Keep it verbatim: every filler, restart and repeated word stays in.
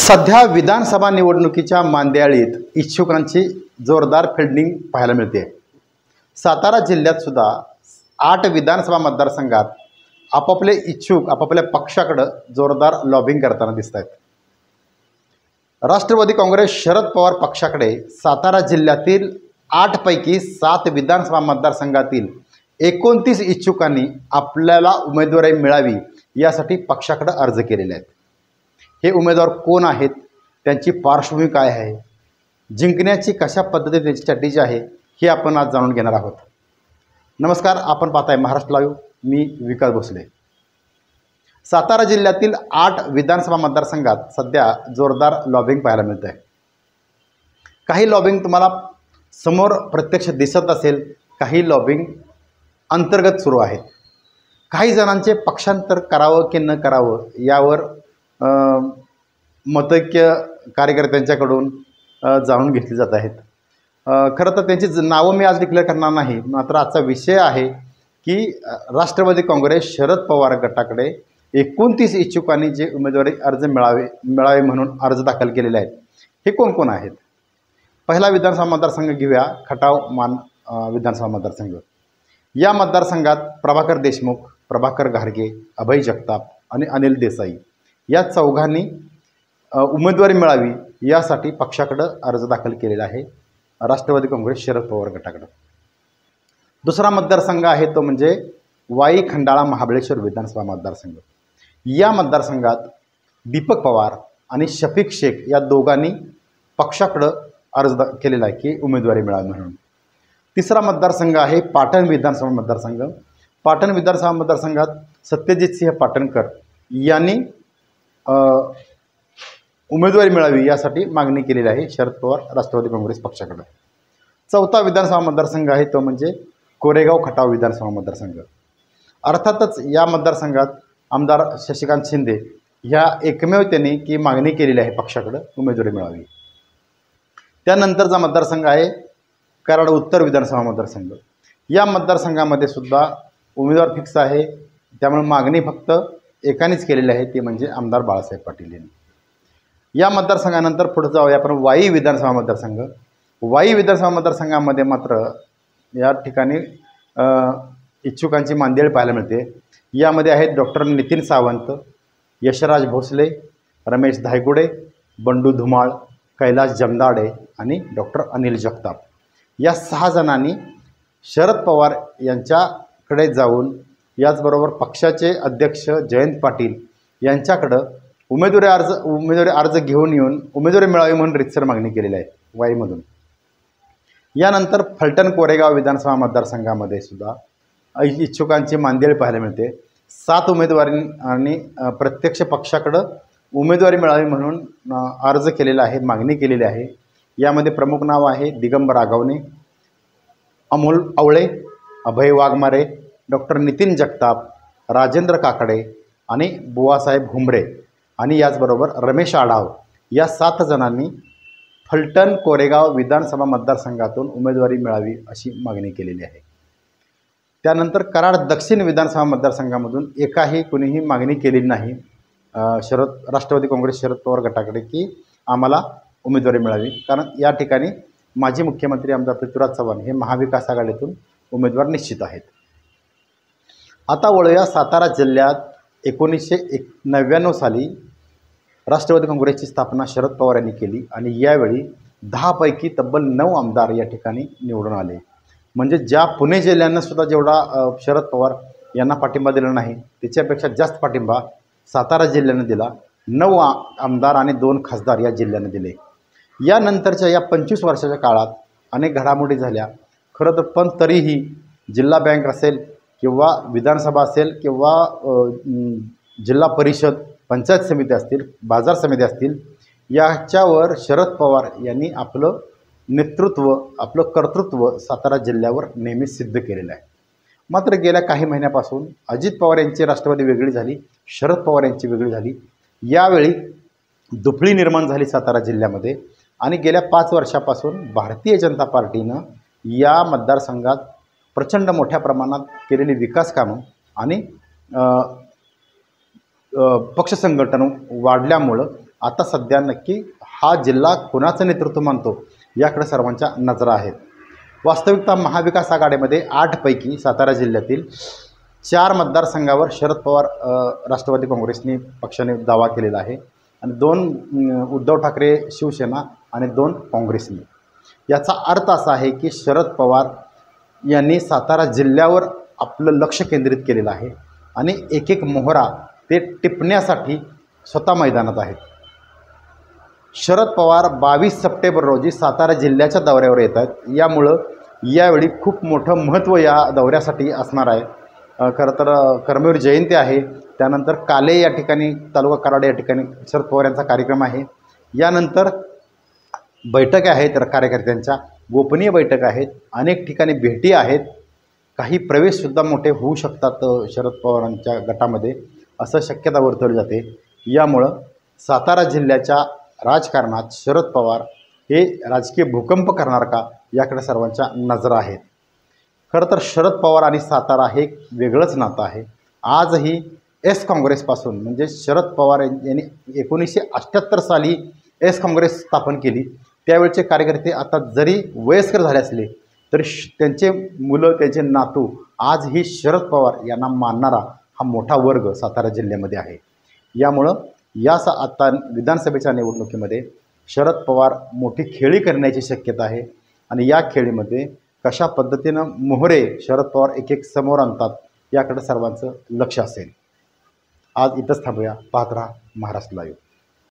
सध्या विधानसभा निवडणुकीच्या मांदियाळीत इच्छुकांची जोरदार फिल्डिंग पाहायला मिळते। सातारा जिल्ह्यात सुद्धा आठ विधानसभा मतदारसंघात आपापले इच्छुक आपापल्या पक्षाकडे जोरदार लॉबिंग करताना दिसत आहेत। राष्ट्रवादी काँग्रेस शरद पवार पक्षाकडे सातारा जिल्ह्यातील आठ पैकी सात विधानसभा मतदारसंघातील एकोणतीस इच्छुकांनी आपल्याला उमेदवारी मिळावी यासाठी पक्षाकडे अर्ज केलेले आहेत। हे उमेदवार कोण आहेत, त्यांची पार्श्वभूमी काय आहे, जिंकण्याची कशा पद्धतीने त्यांची स्ट्रॅटेजी आहे, हे आपण आज जाणून घेणार आहोत। नमस्कार, आपण पाहताय महाराष्ट्र लाईव्ह। मी विकास भोसले। सातारा जिल्ह्यातील आठ विधानसभा मतदारसंघात सध्या जोरदार लॉबिंग पाहायला मिळत आहे। काही लॉबिंग तुम्हाला समोर प्रत्यक्ष दिसत असेल, काही लॉबिंग अंतर्गत सुरू आहेत। काही जणांचे पक्षांतर करावं की न करावं यावर मतैक्य कार्यकर्त्यांच्याकडून जाणून घेतली जात आहेत। खरं तर त्यांची नावं मी आज डिक्लेअर करणार नाही, मात्र आजचा विषय आहे की राष्ट्रवादी काँग्रेस शरद पवार गटाकडे एकोणतीस इच्छुकांनी जे उमेदवारी अर्ज मिळावे मिळावे म्हणून अर्ज दाखल केलेले आहेत, हे कोण कोण आहेत। पहिला विधानसभा मतदारसंघ घेऊया, खटाव मान विधानसभा मतदारसंघ। या मतदारसंघात प्रभाकर देशमुख, प्रभाकर घारगे, अभय जगताप आणि अनिल देसाई या चौघांनी उमेदवारी मिळावी यासाठी पक्षाकडे अर्ज दाखल केलेला आहे, राष्ट्रवादी काँग्रेस शरद पवार गटाकडे। दुसरा मतदारसंघ आहे तो म्हणजे वाई खंडाळा महाबळेश्वर विधानसभा मतदारसंघ। या मतदारसंघात दीपक पवार आणि शफिक शेख या दोघांनी पक्षाकडे अर्ज केलेला आहे की उमेदवारी मिळावी म्हणून। तिसरा मतदारसंघ आहे पाटण विधानसभा मतदारसंघ। पाटण विधानसभा मतदारसंघात सत्यजित सिंह पाटणकर यांनी उमेदवारी मिळावी यासाठी मागणी केलेली आहे शरद पवार राष्ट्रवादी काँग्रेस पक्षाकडे। चौथा विधानसभा मतदारसंघ आहे तो म्हणजे कोरेगाव खटाव विधानसभा मतदारसंघ। अर्थातच या मतदारसंघात आमदार शशिकांत शिंदे ह्या एकमेव त्यांनी की मागणी केलेली आहे पक्षाकडे उमेदवारी मिळावी। त्यानंतरचा मतदारसंघ आहे कराड उत्तर विधानसभा मतदारसंघ। या मतदारसंघामध्ये सुद्धा उमेदवार फिक्स आहे, त्यामुळे मागणी फक्त एकानेच केलेली आहे, ते म्हणजे आमदार बाळासाहेब पाटील यांनी। या मतदारसंघानंतर पुढे जाऊया आपण वाई विधानसभा मतदारसंघ। वाई विधानसभा मतदारसंघामध्ये मात्र या ठिकाणी इच्छुकांची मांदियाळ पाहायला मिळते। यामध्ये आहेत डॉक्टर नितीन सावंत, यशराज भोसले, रमेश धायगुडे, बंडू धुमाळ, कैलास जमदाडे आणि डॉक्टर अनिल जगताप या सहा जणांनी शरद पवार यांच्याकडे जाऊन याचबरोबर पक्षाचे अध्यक्ष जयंत पाटील यांच्याकडे उमेदवारी अर्ज उमेदवारी अर्ज घेऊन येऊन उमेदवारी मिळावी म्हणून रितसर मागणी केलेली आहे वाईमधून। यानंतर फलटण कोरेगाव विधानसभा मतदारसंघामध्ये सुद्धा इच्छुकांची मांदियाळ पाहायला मिळते। सात उमेदवारांनी प्रत्यक्ष पक्षाकडे उमेदवारी मिळावी म्हणून अर्ज केलेला आहे, मागणी केलेली आहे। यामध्ये प्रमुख नाव आहे दिगंबर आगवणे, अमोल आवळे, अभय वाघमारे, डॉक्टर नितीन जगताप, राजेंद्र काकडे आणि बुवासाहेब हुंबरे आणि याचबरोबर रमेश आढाव या सात जणांनी फलटण कोरेगाव विधानसभा मतदारसंघातून उमेदवारी मिळावी अशी मागणी केलेली आहे। त्यानंतर कराड दक्षिण विधानसभा मतदारसंघामधून एकाही कुणीही मागणी केलेली नाही शरद राष्ट्रवादी काँग्रेस शरद पवार गटाकडे की आम्हाला उमेदवारी मिळावी, कारण या ठिकाणी माजी मुख्यमंत्री आमदार पृथ्वीराज चव्हाण हे महाविकास आघाडीतून उमेदवार निश्चित आहेत। आता वळूया सातारा जिल्ह्यात एकोणीसशे एक नव्याण्णव साली राष्ट्रवादी काँग्रेसची स्थापना शरद पवार यांनी केली आणि यावेळी दहापैकी तब्बल नऊ आमदार या ठिकाणी निवडून आले। म्हणजे ज्या पुणे जिल्ह्यानं सुद्धा जेवढा शरद पवार यांना पाठिंबा दिला नाही त्याच्यापेक्षा जास्त पाठिंबा सातारा जिल्ह्यानं दिला। नऊ आमदार आणि दोन खासदार या जिल्ह्यानं दिले। यानंतरच्या या पंचवीस वर्षाच्या काळात अनेक घडामोडी झाल्या खरं तर, पण तरीही जिल्हा बँक असेल किंवा विधानसभा असेल किंवा जिल्हा परिषद, पंचायत समिती असतील, बाजार समिती असतील, याच्यावर शरद पवार यांनी आपलं नेतृत्व आपलं कर्तृत्व सातारा जिल्ह्यावर नेहमीच सिद्ध केलेलं आहे। मात्र गेल्या काही महिन्यापासून अजित पवार यांची राष्ट्रवादी वेगळी झाली, शरद पवार यांची वेगळी झाली। यावेळी दुफळी निर्माण झाली सातारा जिल्ह्यामध्ये आणि गेल्या पाच वर्षापासून भारतीय जनता पार्टीनं या मतदारसंघात प्रचंड मोठ्या प्रमाणात केलेली विकास कामं आणि पक्ष संघटन वाढल्यामुळं आता सध्या नक्की हा जिल्हा कोणाचं नेतृत्व मानतो याकडे सर्वांच्या नजरा आहेत. वास्तविकता महाविकास आघाडीमध्ये आठपैकी सातारा जिल्ह्यातील चार मतदारसंघावर शरद पवार राष्ट्रवादी काँग्रेसने पक्षाने दावा केलेला आहे आणि दोन उद्धव ठाकरे शिवसेना आणि दोन काँग्रेसने. याचा अर्थ असा आहे की शरद पवार यांनी सातारा जिल्ह्यावर आपलं लक्ष केंद्रित केलेलं आहे आणि एक एक मोहरा ते टिपण्यासाठी स्वतः मैदानात आहेत. शरद पवार बावीस सप्टेंबर रोजी सातारा जिल्ह्याच्या दौऱ्यावर येत आहेत. यामुळं यावेळी खूप मोठं महत्त्व या दौऱ्यासाठी असणार आहे. खरं तर कर्मवीर जयंती आहे, त्यानंतर काले या ठिकाणी तालुका कराड या ठिकाणी शरद पवार यांचा कार्यक्रम आहे. यानंतर बैठक आहेत कार्यकर्त्यांच्या, गोपनीय बैठक आहेत, अनेक ठिकाणी भेटी आहेत, काही प्रवेशसुद्धा मोठे होऊ शकतात शरद पवारांच्या गटामध्ये असं शक्यता वर्तवली जाते. यामुळं सातारा जिल्ह्याच्या राजकारणात शरद पवार हे राजकीय भूकंप करणार का याकडे सर्वांच्या नजरा आहेत. खरं तर शरद पवार आणि सातारा हे एक वेगळंच नातं आहे. आजही एस काँग्रेसपासून म्हणजे शरद पवार यांनी एकोणीसशे अठ्ठ्याहत्तर साली एस काँग्रेस स्थापन केली. त्यावेळचे कार्यकर्ते आता जरी वयस्कर झाले असले तरी त्यांचे मुलं त्यांचे नातू आजही शरद पवार यांना मानणारा हा मोठा वर्ग सातारा जिल्ह्यामध्ये आहे. यामुळं या सा आता विधानसभेच्या निवडणुकीमध्ये शरद पवार मोठी खेळी करण्याची शक्यता आहे आणि या खेळीमध्ये कशा पद्धतीनं मोहरे शरद पवार एक एक समोर आणतात याकडे सर्वांचं लक्ष असेल. आज इथंच थांबूया. पाहत राहा महाराष्ट्र लाईव्ह.